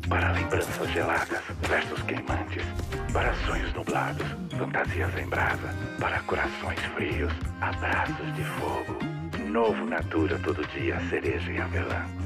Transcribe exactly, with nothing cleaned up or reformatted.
Para lembranças geladas, versos queimantes. Para sonhos nublados, fantasias em brasa. Para corações frios, abraços de fogo. Novo Natura todo dia, cereja e avelã.